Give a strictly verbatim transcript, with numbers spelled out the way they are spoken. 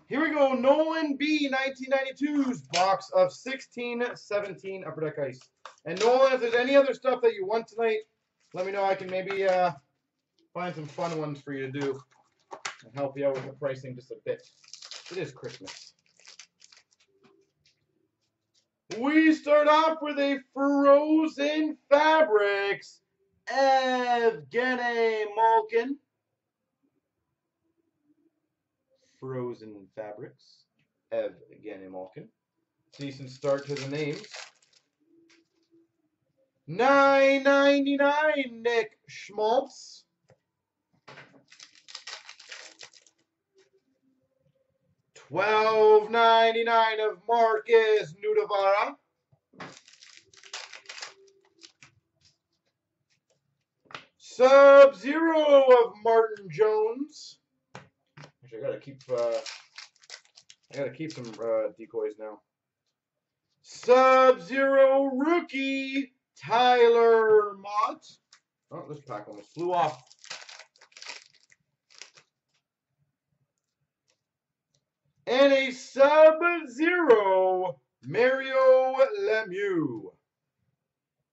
Here we go. Nolan B. nineteen ninety-two's box of sixteen seventeen Upper Deck Ice. And Nolan, if there's any other stuff that you want tonight, let me know. I can maybe uh, find some fun ones for you to do and help you out with the pricing just a bit. It is Christmas. We start off with a Frozen Fabrics, Evgeny Malkin. Frozen Fabrics, Evgeny Malkin. Decent start to the names. nine ninety-nine Nick Schmaltz. twelve ninety-nine of Marcus Nudavara. Sub-Zero of Martin Jones. Actually, I gotta keep. Uh, I gotta keep some uh, decoys now. Sub-Zero rookie Tyler Mott. Oh, this pack almost flew off. And a Sub-Zero Mario Lemieux.